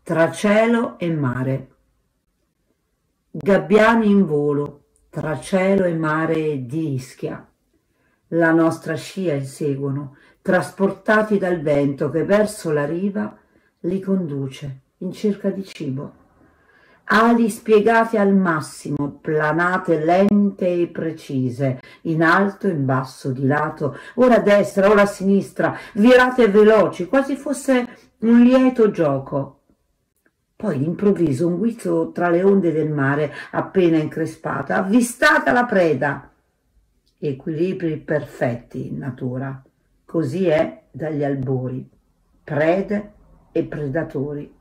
tra cielo e mare. Gabbiani in volo, tra cielo e mare di Ischia. La nostra scia inseguono, trasportati dal vento che verso la riva li conduce in cerca di cibo. Ali spiegate al massimo, planate lente e precise, in alto, in basso, di lato, ora a destra, ora a sinistra, virate veloci, quasi fosse un lieto gioco. Poi d'improvviso un guizzo tra le onde del mare, appena increspata, avvistata la preda. Equilibri perfetti in natura, così è dagli albori, prede e predatori.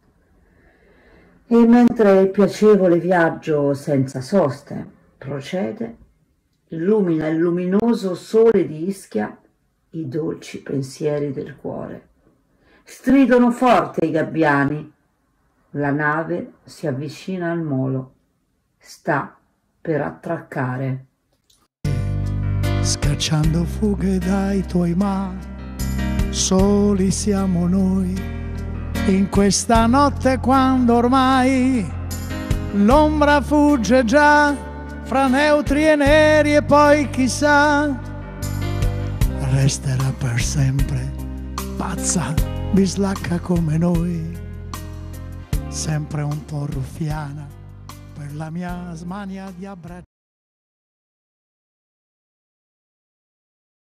E mentre il piacevole viaggio senza soste procede, illumina il luminoso sole di Ischia i dolci pensieri del cuore. Stridono forte i gabbiani, la nave si avvicina al molo, sta per attraccare. Scacciando fughe dai tuoi mari, soli siamo noi. In questa notte quando ormai l'ombra fugge già fra neutri e neri e poi chissà resterà per sempre pazza, bislacca come noi, sempre un po' ruffiana per la mia smania di abbracciare.